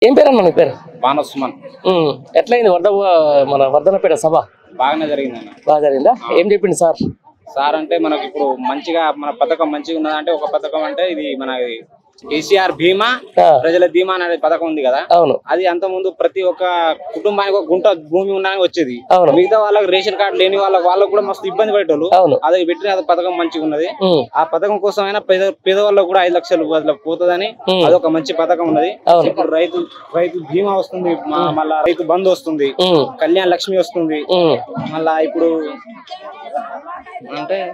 ఏం పేరు అన్న నీ పేరు? బానసుమన్. ఎట్లయింది మన వర్ధనపేట సభ? బాగానే జరిగిందన్న. బాగా జరిగిందా? ఏం చెప్పింది సార్? సార్ అంటే మనకి ఇప్పుడు మంచిగా మన పథకం మంచిగా ఉన్నదంటే ఒక పథకం అంటే ఇది మన కేసీఆర్ బీమా ప్రజల బీమా అనే పథకం ఉంది కదా. అవును. అది అంత ముందు ప్రతి ఒక్క కుటుంబానికి ఒక గుంట భూమి ఉన్నాక వచ్చేది. మిగతా వాళ్ళకి రేషన్ కార్డు లేని వాళ్ళకు కూడా మస్తు ఇబ్బంది పడేటోళ్ళు. అది పెట్టిన పథకం మంచిగా ఉన్నది. ఆ పథకం కోసం అయినా పేదవాళ్ళకు కూడా 5 లక్షలు పోతుందని అదొక మంచి పథకం ఉన్నది. ఇప్పుడు రైతు బీమా వస్తుంది, మళ్ళా రైతు బంధు వస్తుంది, కళ్యాణ లక్ష్మి వస్తుంది. మళ్ళా ఇప్పుడు అంటే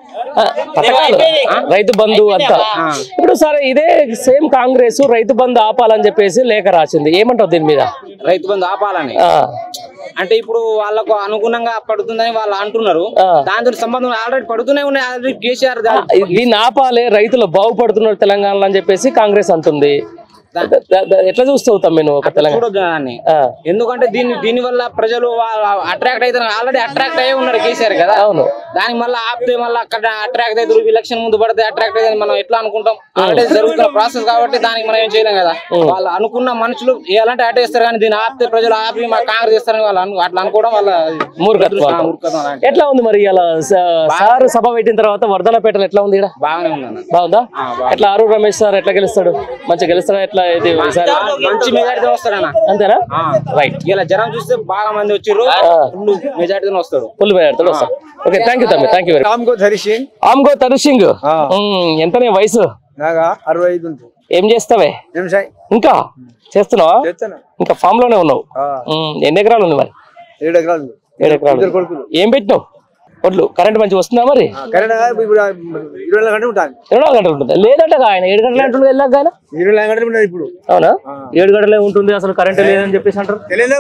రైతు బంధు అంతా. ఇప్పుడు సరే ఇదే సేమ్ కాంగ్రెస్ రైతు బంధు ఆపాలని చెప్పేసి లేఖ రాసింది, ఏమంటావు దీని మీద? రైతు బంధు ఆపాలని అంటే ఇప్పుడు వాళ్ళకు అనుగుణంగా పడుతుందని వాళ్ళు అంటున్నారు. దాంతో సంబంధం ఆల్రెడీ పడుతూనే ఉన్నాయి. ఆల్రెడీ కేసీఆర్ దీన్ని ఆపాలి, రైతులు బాగుపడుతున్నారు తెలంగాణలో అని చెప్పేసి కాంగ్రెస్ అంటుంది. ఎట్లా చూస్తావు తమ్మి ఒక తెలంగాణ? ఎందుకంటే దీని వల్ల ప్రజలు అట్రాక్ట్ అవుతారు. ఆల్రెడీ అట్రాక్ట్ అయ్యే ఉన్నారు కేసీఆర్ కదా. అవును. దానికి మళ్ళీ ఆపితే మళ్ళీ అక్కడ అట్రాక్ట్ అవుతారు. ఎలక్షన్ ముందు పడితే అట్రాక్ట్ అయితే మనం ఎట్లా అనుకుంటాం? ఆల్రెడీ జరుగుతున్న ప్రాసెస్ కాబట్టి దానికి మనం ఏం చేయలేం కదా. వాళ్ళు అనుకున్న మనుషులు ఎలాంటి అటేస్తారు కానీ దీన్ని ఆపితే ప్రజలు ఆపి మా కాంగ్రెస్ చేస్తారని వాళ్ళు అట్లా అనుకోవడం వాళ్ళ మూర్ఖత్వం. ఎట్లా ఉంది మరి ఇలా సార్ సభ పెట్టిన తర్వాత వర్ధనపేటలో ఎట్లా ఉంది? బాగానే ఉంది. బాగుందా? ఎట్లా ఆరు రమేష్ సార్ ఎట్లా గెలుస్తాడు? మంచిగా గెలుస్తాడా? ఎట్లా మంచి మెజారిటీ వస్తాడన్నా. అంతేనా? రైట్. ఇలా జనం చూస్తే బాగా మంది వచ్చారు, ఫుల్ మెజారిటీతో వస్తాడు. ఫుల్ మెజారిటీతో వస్తాడు. ఓకే, థ్యాంక్ యూ తమ్మి, థ్యాంక్ యూ. ఆమ్గో ధరిసింగ్. ఎంతనే వయసు? 65 ఉంది. ఏం చేస్తావే? ఇంకా చేస్తున్నావా? ఇంకా ఫామ్ లోనే ఉన్నావు. ఎన్ని ఎకరాలు ఉంది మరి? 7 ఎకరాలు. 7 ఎకరాలు. ఏం పెట్టినావు? ఒడ్లు కరెంట్ మంచిగా వస్తుందా మరి? 24 గంటలు ఉంటుంది. 24 గంటలు ఉంటుంది లేదంట ఆయన 7 గంటలు అంటుంది. వెళ్ళాక ఆయన 24 గంటలు ఉంటుంది ఇప్పుడు. అవునా? 7 గంటలే ఉంటుంది అసలు కరెంట్ లేదని చెప్పేసి అంటారు.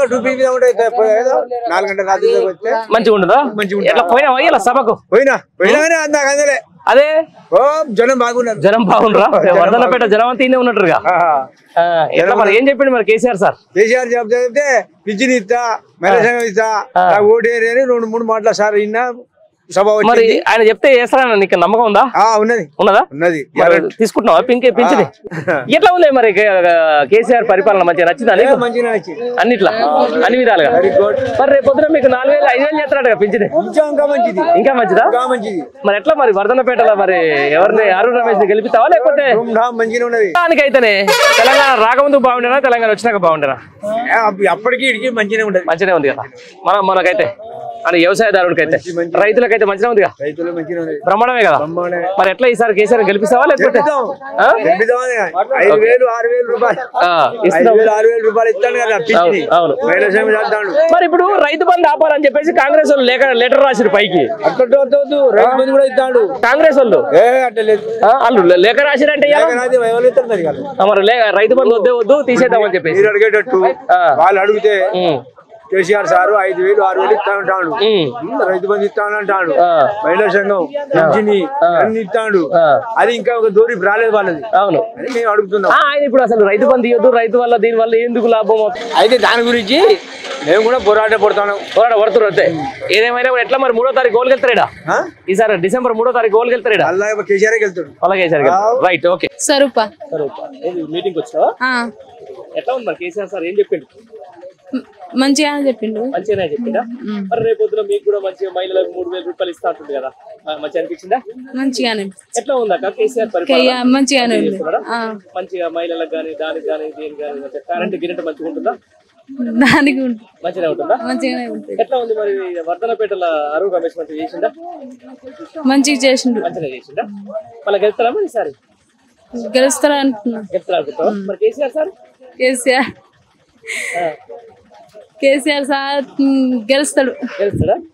4 గంటల రాత్రి మంచిగా ఉంటుందా? ఎట్లా పోయినా ఇలా సభకు? పోయినా అందాక అందలే. అదే జనం బాగున్నారు. జనం బాగుండ్రా? వర్ధనపేట జనం అంతా ఇన్నే ఉన్నట్టుగా. ఎట్లా మరి ఏం చెప్పిండు మరి కేసీఆర్ సార్? కేసీఆర్ చెప్తే పింఛన్ ఇస్తా, మహిళా ఇస్తా, ఓటేరి 2-3 మాటలు సార్ ఇన్నా సభ. మరి ఆయన చెప్తే చేస్తారా? నీకు నమ్మకం ఉందా? ఉన్నదా? తీసుకుంటున్నావా పింఛన్? ఎట్లా ఉంది మరి కేసీఆర్ పరిపాలన? మంచిగా నచ్చిందా? అన్నిట్లా అన్ని విధాలుగా. మరి రేపు పొద్దున మీకు 4,000 5,000 చేస్తారట పింఛన్. ఇంకా మంచిదా? మరి ఎట్లా మరి వర్ధనపేటలో మరి ఎవరిని అరుణ్ రమేష్ గెలిపిస్తావా లేకపోతే? దానికైతేనే తెలంగాణ రాకముందు బాగుండేనా, తెలంగాణ వచ్చినాక బాగుండేనా? అప్పటికి మంచిగా ఉండదు. మంచిగా ఉంది కదా మనకైతే, అని వ్యవసాయదారుడికి అయితే, రైతులకైతే మంచిగా ఉంది కదా. బ్రహ్మాండమే కదా. మరి ఎట్లా ఈసారి కేసీఆర్ గెలిపిస్తావా లేకపోతే? 5,000 6,000 రూపాయలు ఇస్తాను కదా. అవును. మరి ఇప్పుడు రైతు బంధు ఆపాలని చెప్పేసి కాంగ్రెస్ వాళ్ళు లెటర్ రాసిరు పైకి. రైతు బంధు కూడా ఇస్తాడు కాంగ్రెస్ వాళ్ళు. వాళ్ళు లేఖ రాసిరంటే మరి రైతు బంధు వద్దు తీసేద్దామని చెప్పేసి అడిగేటట్టు వాళ్ళు అడిగితే కేసీఆర్ సార్ 5,000 6,000 ఇస్తా ఉంటాడు, రైతు బంధు ఇస్తానంటాడు, మహిళా సంఘం పింఛని అన్ని ఇస్తాడు. అది ఇంకా ఒక దూరి రాలేదు వాళ్ళది. అవును, మేము అడుగుతున్నాం. ఆయన ఇప్పుడు అసలు రైతు బంధు ఇవ్వద్దు, రైతు వల్ల దీని వల్ల ఎందుకు లాభం? అయితే దాని గురించి మేము కూడా పోరాటపడుతున్నాం. అంతే. ఏదేమైనా ఎట్లా మరి 3వ తారీఖు గోల్కి వెళ్తారా? ఈసారి డిసెంబర్ 3వ తారీఖు గోల్కి వెళ్తారా? అలా కేసీఆర్ వెళ్తాడు. అలా KCR. Right, okay. Swarupa meeting వచ్చావా? ఎట్లా ఉంది మరి కేసీఆర్ సార్ ఏం చెప్పిండు? మంచిగానే చెప్పిండు. మంచిగానే చెప్పిందా? మరి రేపు పొద్దున మీకు కూడా మంచిగా మహిళలకు 3,000 రూపాయలు ఇస్తా ఉంటుంది కదా, మంచిగా అనిపించిందా? మంచిగానే. ఎట్లా ఉందక్క కేసీఆర్ పరిపాలన? మంచిగానే ఉంది. మంచిగా మహిళలకు కానీ దానికి కానీ దేనికి కానీ కరెంట్ గిరెంట్ మంచిగా ఉంటుందా? దానికి మంచిగా ఉంటుందా? మంచిగానే ఉంటుంది. ఎట్లా ఉంది మరి వర్ధనపేటలో అరుణ్ రమేష్ మంచిగా చేసిందా? మంచిగా చేసిండు. మంచిగా చేసిందా? మళ్ళీ గెలుస్తారా మరి ఈసారి? గెలుస్తారా అనుకున్నా. గెలుస్తారా అనుకుంటావా? మరి కేసీఆర్ సార్? కేసీఆర్ సార్ గెలుస్తాడు.